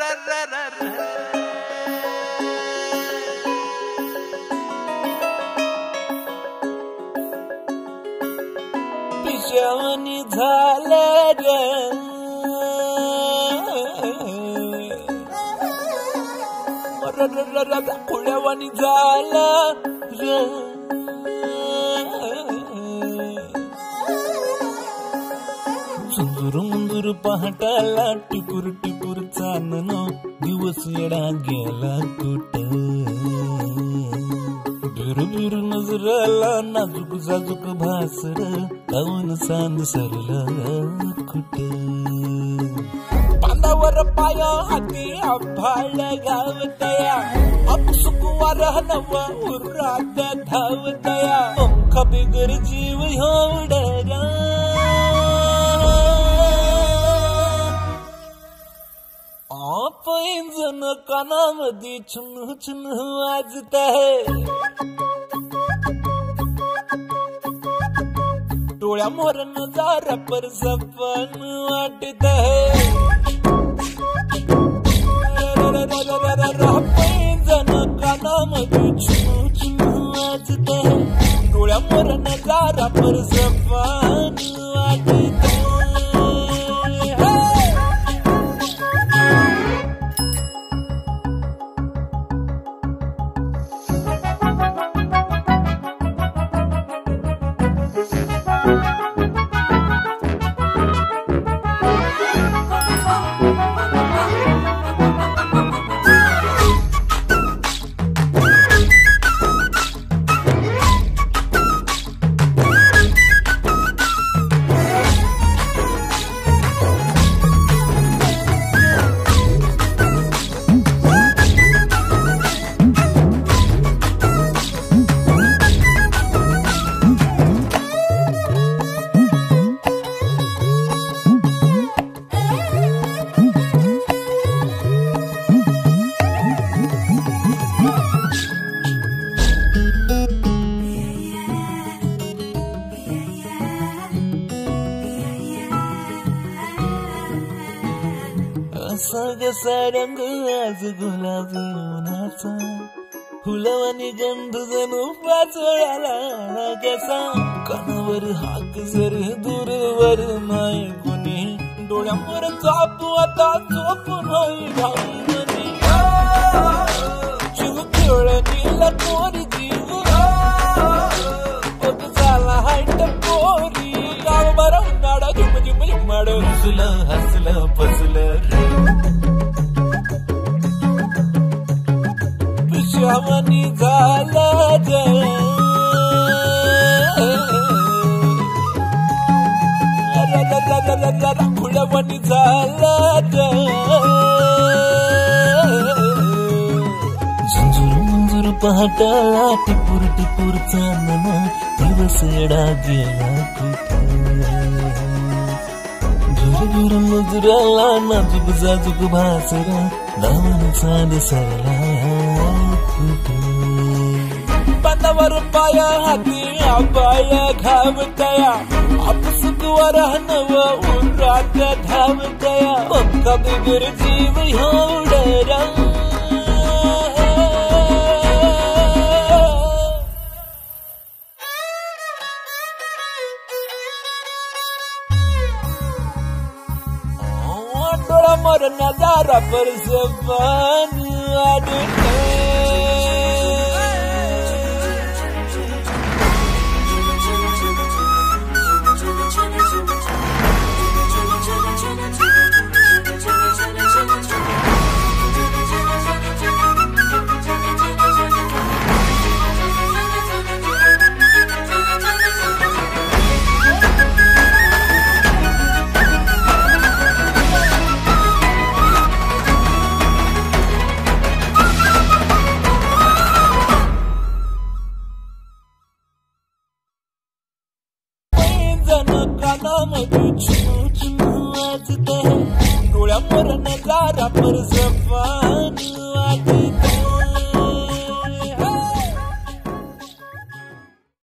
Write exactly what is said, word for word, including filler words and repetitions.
पिशावनी झालं ग खुळ्यावानी झालं ग सुंदर मुंदूर पहाटाला टिपूर टिपूर चांदण दिवस येडा गेला कुठ बिर बिर नजराला नाजूक जाजूक भासर काऊन सांद सरला कुठ पांदावर पाया हाती आभाळ गावतया अपसुकवार नव उरात धावतया पंख बिगर जीव होडरा आप इंजन कानामध्ये छुन छुन वाजत है डोळ्या मोर नजारा पर सपन वाटत है इंजन कानामध्ये छुन छुन वाजत है डोळ्या मोर नजारा पर सपन वाटत है सग सारंग आज गुलाबी उन्हाचा फुलवानी गंध जणू पाचोळ्याला कसा कानावर हाक जर दूरवर नाही कुणी डोळ्यावर चापू आता झोपून होई घालवणी जीव खेळणीला कोरी जीव बघ झाला हायट पोरी गाव बरं उन्हाळा झुम झुम झुमाड हसलं हसलं फसलं पिशावनी झालं ग खुळ्यावानी झालं ग झुंझुर मुंजूर पहाटाला टिपूर टिपूर चांदण दिवस येडा गेला कुठ झुर झुर मुजराला नाजूक जाजूक भासर दावण चांद सरला बांधावर पाया हाती आबाळ घावतया अपसुकवार नव उरात धावतया पंख बिगर जीव होडरा डोळा मोर नजारा पर सपन वाटत डोळ्या मोर नजारा पर सपन